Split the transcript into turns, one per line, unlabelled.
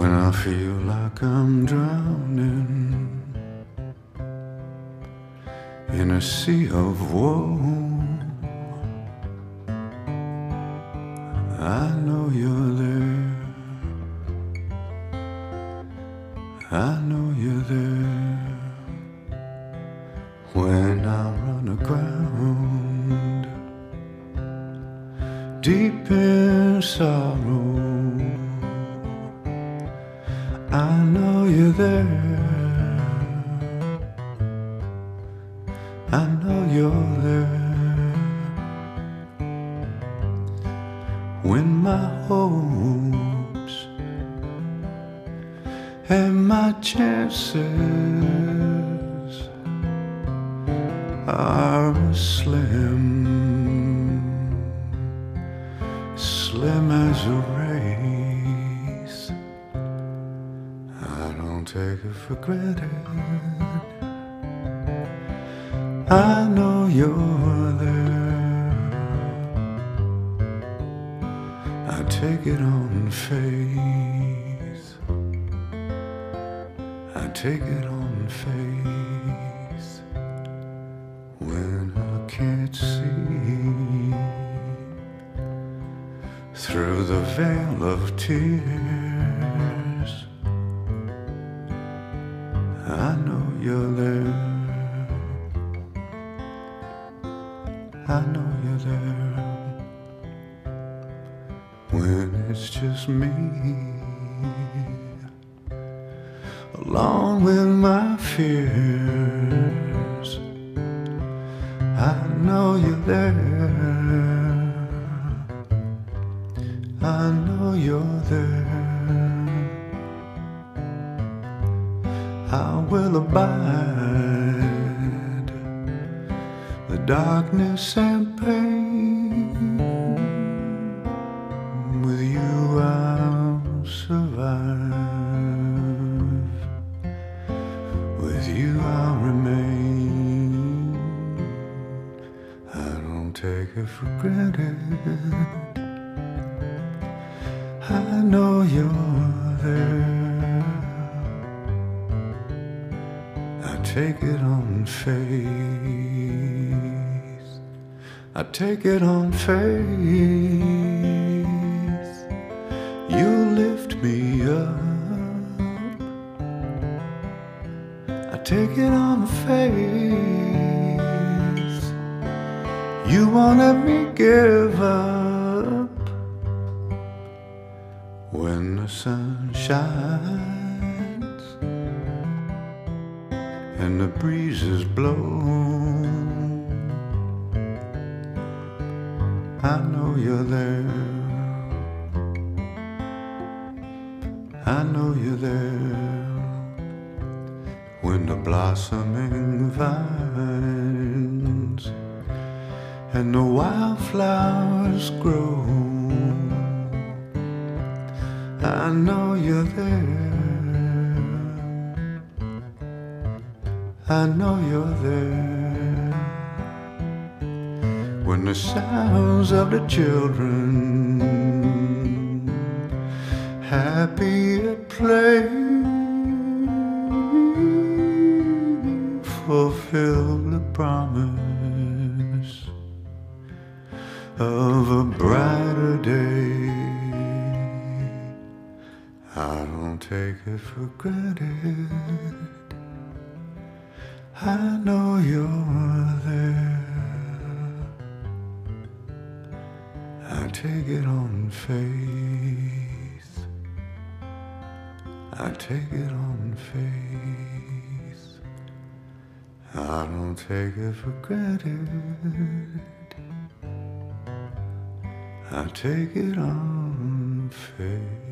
when I feel like I'm drowning in a sea of woe. I know you're there, I know you're there. When I run aground, deep in sorrow, I know you're there, I know you're there. When my hopes and my chances are slim as a race, I don't take it for granted. I know you're there, I take it on faith, I take it on faith. When I can't see through the veil of tears, I know you're there, I know you're there. When it's just me along with my fears, I know you're there, I know you're there. I will abide the darkness and pain. With you I'll survive, with you I'll remain. I don't take it for granted, I know you're there, I take it on faith, I take it on faith. You lift me up, I take it on faith. You won't let me give up. When the sun shines and the breezes blow, I know you're there, I know you're there. When the blossoming vines and the wildflowers grow, I know you're there, I know you're there. When the sounds of the children happy at play fulfill the promise of a brighter day, I don't take it for granted, I know you're there, I take it on faith, I take it on faith. I don't take it for granted, I take it on faith.